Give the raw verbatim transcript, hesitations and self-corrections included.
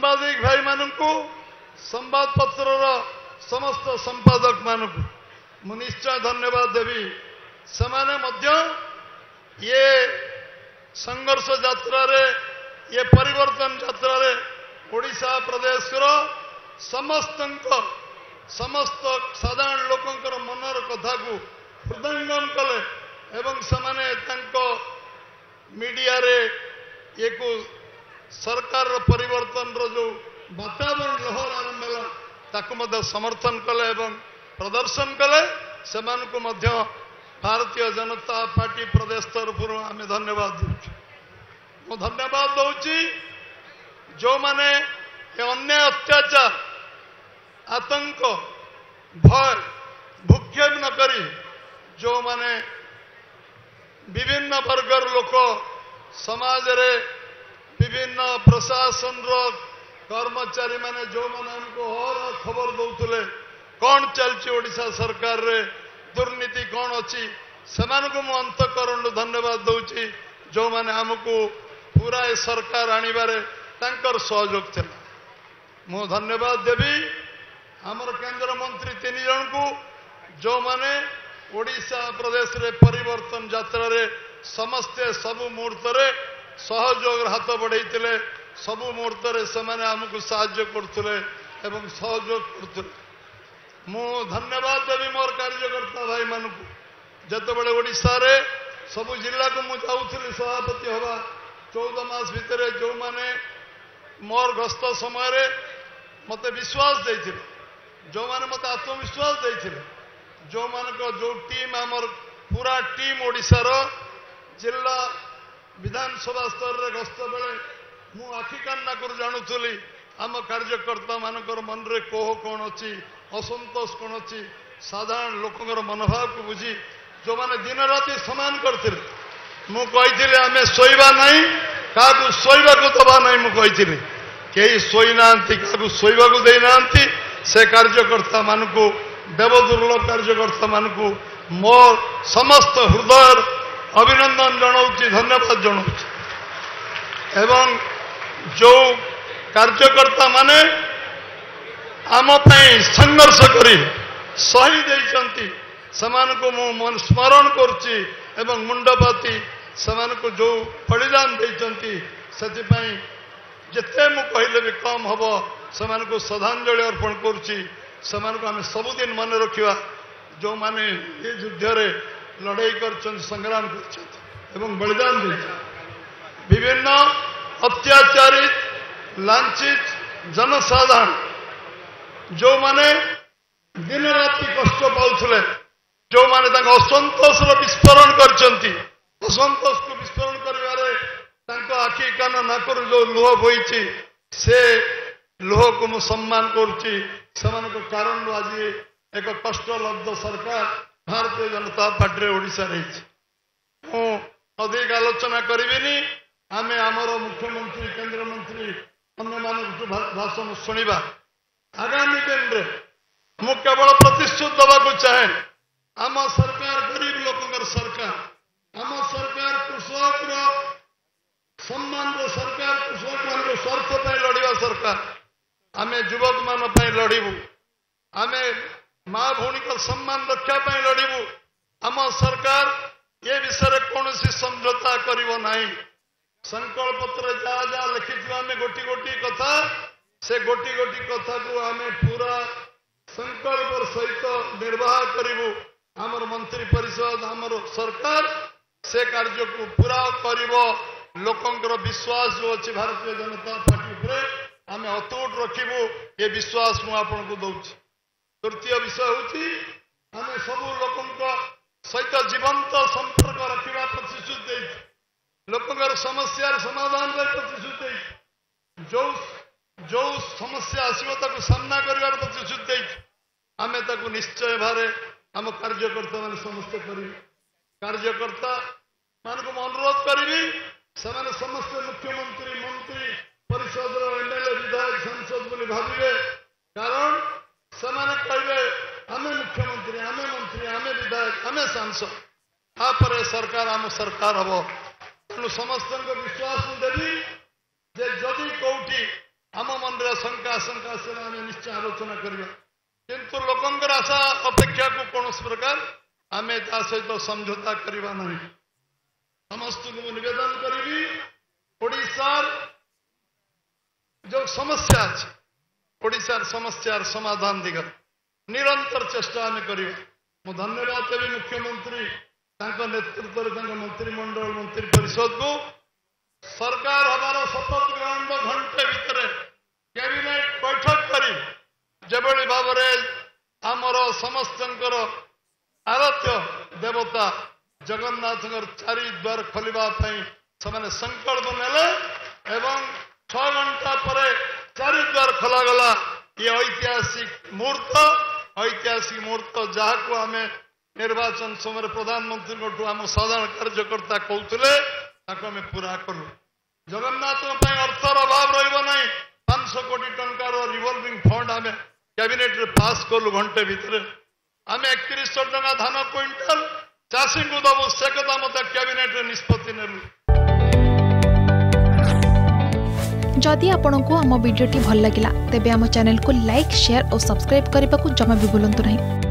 ସାମ୍ବାଦିକ ଭାଇମାନଙ୍କୁ ସମ୍ବାଦପତ୍ରର ସମସ୍ତ ସମ୍ପାଦକ ମାନଙ୍କୁ ମୁଁ ନିଶ୍ଚୟ ଧନ୍ୟବାଦ ଦେବି। ସେମାନେ ମଧ୍ୟ ଇଏ ସଂଘର୍ଷ ଯାତ୍ରାରେ ଇଏ ପରିବର୍ତ୍ତନ ଯାତ୍ରାରେ ଓଡ଼ିଶା ପ୍ରଦେଶର ସମସ୍ତଙ୍କ ସମସ୍ତ ସାଧାରଣ ଲୋକଙ୍କର ମନର କଥାକୁ ହୃଦୟଙ୍ଗମ କଲେ ଏବଂ ସେମାନେ ତାଙ୍କ ମିଡିଆରେ ଇଏକୁ ସରକାରର ପରିବର୍ତ୍ତନର ଯେଉଁ ବାତାବରଣ ଲହର ଆରମ୍ଭ ହେଲା ତାକୁ ମଧ୍ୟ ସମର୍ଥନ କଲେ ଏବଂ ପ୍ରଦର୍ଶନ କଲେ। ସେମାନଙ୍କୁ ମଧ୍ୟ ଭାରତୀୟ ଜନତା ପାର୍ଟି ପ୍ରଦେଶ ତରଫରୁ ଆମେ ଧନ୍ୟବାଦ ଦେଉଛୁ। ମୁଁ ଧନ୍ୟବାଦ ଦେଉଛି ଯେଉଁମାନେ ଏ ଅନ୍ୟାୟ ଅତ୍ୟାଚାର ଆତଙ୍କ ଭୟ ଭୂକ୍ଷେପ ନ କରି ଯେଉଁମାନେ ବିଭିନ୍ନ ବର୍ଗର ଲୋକ ସମାଜରେ ବିଭିନ୍ନ ପ୍ରଶାସନର କର୍ମଚାରୀମାନେ ଯେଉଁମାନେ ଆମକୁ ଅହରହ ଖବର ଦେଉଥିଲେ କ'ଣ ଚାଲିଛି ଓଡ଼ିଶା ସରକାରରେ ଦୁର୍ନୀତି କ'ଣ ଅଛି ସେମାନଙ୍କୁ ମୁଁ ଅନ୍ତଃକରଣରୁ ଧନ୍ୟବାଦ ଦେଉଛି ଯେଉଁମାନେ ଆମକୁ ପୁରା ଏ ସରକାର ଆଣିବାରେ ତାଙ୍କର ସହଯୋଗ ଥିଲା। ମୁଁ ଧନ୍ୟବାଦ ଦେବି ଆମର କେନ୍ଦ୍ରମନ୍ତ୍ରୀ ତିନି ଜଣଙ୍କୁ ଯେଉଁମାନେ ଓଡ଼ିଶା ପ୍ରଦେଶରେ ପରିବର୍ତ୍ତନ ଯାତ୍ରାରେ ସମସ୍ତେ ସବୁ ମୁହୂର୍ତ୍ତରେ ସହଯୋଗର ହାତ ବଢ଼େଇଥିଲେ। ସବୁ ମୁହୂର୍ତ୍ତରେ ସେମାନେ ଆମକୁ ସାହାଯ୍ୟ କରୁଥିଲେ ଏବଂ ସହଯୋଗ କରୁଥିଲେ। ମୁଁ ଧନ୍ୟବାଦ ଦେବି ମୋର କାର୍ଯ୍ୟକର୍ତ୍ତା ଭାଇମାନଙ୍କୁ। ଯେତେବେଳେ ଓଡ଼ିଶାରେ ସବୁ ଜିଲ୍ଲାକୁ ମୁଁ ଯାଉଥିଲି ସଭାପତି ହେବା ଚଉଦ ମାସ ଭିତରେ ଯେଉଁମାନେ ମୋର ଗସ୍ତ ସମୟରେ ମୋତେ ବିଶ୍ୱାସ ଦେଇଥିଲେ ଯେଉଁମାନେ ମୋତେ ଆତ୍ମବିଶ୍ୱାସ ଦେଇଥିଲେ ଯେଉଁମାନଙ୍କ ଯେଉଁ ଟିମ୍ ଆମର ପୁରା ଟିମ୍ ଓଡ଼ିଶାର ଜିଲ୍ଲା ବିଧାନସଭା ସ୍ତରରେ ଗସ୍ତ ବେଳେ ମୁଁ ଆଖି କାନ୍ନାକରୁ ଜାଣୁଥିଲି ଆମ କାର୍ଯ୍ୟକର୍ତ୍ତାମାନଙ୍କର ମନରେ କୋହ କ'ଣ ଅଛି ଅସନ୍ତୋଷ କ'ଣ ଅଛି ସାଧାରଣ ଲୋକଙ୍କର ମନୋଭାବକୁ ବୁଝି ଯେଉଁମାନେ ଦିନ ରାତି ସମାନ କରିଥିଲେ। ମୁଁ କହିଥିଲି ଆମେ ଶୋଇବା ନାହିଁ କାହାକୁ ଶୋଇବାକୁ ଦେବା ନାହିଁ। ମୁଁ କହିଥିଲି କେହି ଶୋଇନାହାନ୍ତି କାହାକୁ ଶୋଇବାକୁ ଦେଇନାହାନ୍ତି। ସେ କାର୍ଯ୍ୟକର୍ତ୍ତାମାନଙ୍କୁ ଦେବଦୁର୍ଲଭ କାର୍ଯ୍ୟକର୍ତ୍ତାମାନଙ୍କୁ ମୋର ସମସ୍ତ ହୃଦୟର ଅଭିନନ୍ଦନ ଜଣାଉଛି ଧନ୍ୟବାଦ ଜଣାଉଛି। ଏବଂ ଯେଉଁ କାର୍ଯ୍ୟକର୍ତ୍ତାମାନେ ଆମ ପାଇଁ ସଂଘର୍ଷ କରି ଶହୀଦ ହୋଇଛନ୍ତି ସେମାନଙ୍କୁ ମୁଁ ସ୍ମରଣ କରୁଛି ଏବଂ ମୁଣ୍ଡପାତି ସେମାନଙ୍କୁ ଯେଉଁ ବଳିଦାନ ଦେଇଛନ୍ତି ସେଥିପାଇଁ ଯେତେ ମୁଁ କହିଲେ ବି କମ୍ ହେବ ସେମାନଙ୍କୁ ଶ୍ରଦ୍ଧାଞ୍ଜଳି ଅର୍ପଣ କରୁଛି। ସେମାନଙ୍କୁ ଆମେ ସବୁଦିନ ମନେ ରଖିବା ଯେଉଁମାନେ ଏ ଯୁଦ୍ଧରେ ଲଢ଼େଇ କରିଛନ୍ତି ସଂଗ୍ରାମ କରିଛନ୍ତି ଏବଂ ବଳିଦାନ ଦେଇଛନ୍ତି। ବିଭିନ୍ନ ଅତ୍ୟାଚାରିତ ଲାଞ୍ଛିତ ଜନସାଧାରଣ ଯେଉଁମାନେ ଦିନ ରାତି କଷ୍ଟ ପାଉଥିଲେ ଯେଉଁମାନେ ତାଙ୍କ ଅସନ୍ତୋଷର ବିସ୍ଫୋରଣ କରିଛନ୍ତି ଅସନ୍ତୋଷକୁ ବିସ୍ଫୋରଣ କରିବାରେ ତାଙ୍କ ଆଖି କାନ ନାକରୁ ଯେଉଁ ଲୁହ ବୋହିଛି ସେ ଲୁହକୁ ମୁଁ ସମ୍ମାନ କରୁଛି। ସେମାନଙ୍କ କାରଣରୁ ଆଜି ଏକ କଷ୍ଟଲବ୍ଧ ସରକାର ଭାରତୀୟ ଜନତା ପାର୍ଟିରେ ଓଡ଼ିଶାରେ ହେଇଛି। ମୁଁ ଅଧିକ ଆଲୋଚନା କରିବିନି। ଆମେ ଆମର ମୁଖ୍ୟମନ୍ତ୍ରୀ କେନ୍ଦ୍ରମନ୍ତ୍ରୀ ଅନ୍ୟମାନଙ୍କୁ ଭାଷଣ ଶୁଣିବା। ଆଗାମୀ ଦିନରେ ମୁଁ କେବଳ ପ୍ରତିଶ୍ରୁତି ଦେବାକୁ ଚାହେଁ ଆମ ସରକାର ଗରିବ ଲୋକଙ୍କର ସରକାର ଆମ ସରକାର କୃଷକର ସମ୍ମାନର ସରକାର କୃଷକମାନଙ୍କ ସ୍ୱାର୍ଥ ପାଇଁ ଲଢ଼ିବା ସରକାର। ଆମେ ଯୁବକମାନଙ୍କ ପାଇଁ ଲଢ଼ିବୁ। ଆମେ ମା ଭଉଣୀଙ୍କ ସମ୍ମାନ ରକ୍ଷା ପାଇଁ ଲଢ଼ିବୁ। ଆମ ସରକାର ଏ ବିଷୟରେ କୌଣସି ସମଝୋତା କରିବ ନାହିଁ। ସଂକଳ୍ପପତ୍ରରେ ଯାହା ଯାହା ଲେଖିଥିବା ଆମେ ଗୋଟି ଗୋଟି କଥା ସେ ଗୋଟି ଗୋଟି କଥାକୁ ଆମେ ପୁରା ସଂକଳ୍ପର ସହିତ ନିର୍ବାହ କରିବୁ। ଆମର ମନ୍ତ୍ରୀ ପରିଷଦ ଆମର ସରକାର ସେ କାର୍ଯ୍ୟକୁ ପୁରା କରିବ। ଲୋକଙ୍କର ବିଶ୍ୱାସ ଯେଉଁ ଅଛି ଭାରତୀୟ ଜନତା ପାର୍ଟି ଉପରେ ଆମେ ଅତୁଟ ରଖିବୁ। ଏ ବିଶ୍ୱାସ ମୁଁ ଆପଣଙ୍କୁ ଦେଉଛି। ତୃତୀୟ ବିଷୟ ହେଉଛି ଆମେ ସବୁ ଲୋକଙ୍କ ସହିତ ଜୀବନ୍ତ ସମ୍ପର୍କ ରଖିବା ପ୍ରତିଶ୍ରୁତି ଦେଇଛୁ। ଲୋକଙ୍କର ସମସ୍ୟାର ସମାଧାନ ପାଇଁ ପ୍ରତିଶ୍ରୁତି ଦେଇଛୁ। ଯେଉଁ ଯେଉଁ ସମସ୍ୟା ଆସିବ ତାକୁ ସାମ୍ନା କରିବାର ପ୍ରତିଶ୍ରୁତି ଦେଇଛୁ। ଆମେ ତାକୁ ନିଶ୍ଚୟ ଭାବରେ ଆମ କାର୍ଯ୍ୟକର୍ତ୍ତାମାନେ ସମସ୍ତେ କରିବେ। କାର୍ଯ୍ୟକର୍ତ୍ତା ମାନଙ୍କୁ ମୁଁ ଅନୁରୋଧ କରିବି ସେମାନେ ସମସ୍ତେ ମୁଖ୍ୟମନ୍ତ୍ରୀ ମନ୍ତ୍ରୀ ପରିଷଦର ଏମଏଲଏ ବିଧାୟକ ସାଂସଦ ବୋଲି ଭାବିବେ। କାରଣ ସେମାନେ କହିବେ ଆମେ ମୁଖ୍ୟମନ୍ତ୍ରୀ ଆମେ ମନ୍ତ୍ରୀ ଆମେ ବିଧାୟକ ଆମେ ସାଂସଦ ତାପରେ ସରକାର ଆମ ସରକାର ହେବ। ତେଣୁ ସମସ୍ତଙ୍କ ବିଶ୍ୱାସ ମୁଁ ଦେବି ଯେ ଯଦି କୋଉଠି ଆମ ମନରେ आशंका आसला आम निश्चय आलोचना करवा किंतु लोकंर आशा अपेक्षा को कौन प्रकार आम ता सहित समझौता करवा नहीं समस्त को निवेदन करी ओडिशार जो समस्या अच्छे ओडिशार समस्यार समाधान दिगत निरंतर चेष्टा आम करवा मु धन्यवाद देवी मुख्यमंत्री नेतृत्व मंत्रिमंडल मंत्री परिषद को सरकार हमारा शपथ ग्रहण घंटे भितर कैबिनेट बैठक करी जेभली भाव आमर समस्त आराध्य देवता जगन्नाथ चारि द्वार खोलवा से संकल्प नेले एवं छ घंटा पर चारि द्वार खोलागला ये ऐतिहासिक मुहूर्त ऐतिहासिक मुहूर्त जहाँ को आम निर्वाचन समय प्रधानमंत्री आम साधारण कार्यकर्ता कहते आम पूरा कलु जगन्नाथ अर्थर अभाव रहा पांच सौ कोटी टंकार रिवॉल्विंग फंड आम कैबिनेट रे पास कलु घंटे भितर आम एक सौ टका धान क्विंटाल चाषी को दबु से कथा मत कैबिनेट रे निष्पत्ति नेलु। जदि आपंक आम भिडी भल लगा तेब आम चैनल को लाइक शेयर और सब्सक्राइब करने को जमा भी भूलु नहीं।